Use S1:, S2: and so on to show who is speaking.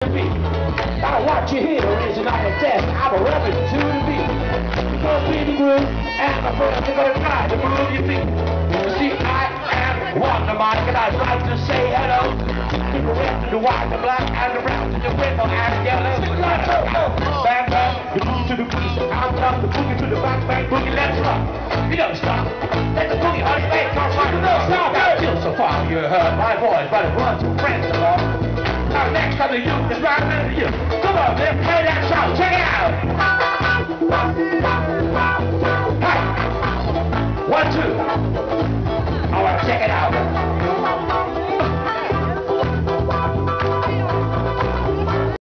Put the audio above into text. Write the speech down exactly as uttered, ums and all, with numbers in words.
S1: the beat. Now what you hear is not a test. I'm a rapping to the beat. Because we the groove, and my friends are gonna try to move your feet. You see, I am Wonder Mike, and I'd like to say hello to the red, to the white, the black, and the brown, to the window, and the yellow. Bang, bang, the boogie to the boogie, so out up, the boogie to the back, bang, boogie, let's rock. You don't stop. Let the boogie honey make our fire. You don't stop. Till so far you heard my voice, but it runs your friends along. Now next time to you is right next to you. Come on, let's play that song. Check it out. Hey, one, two. I want to check it out.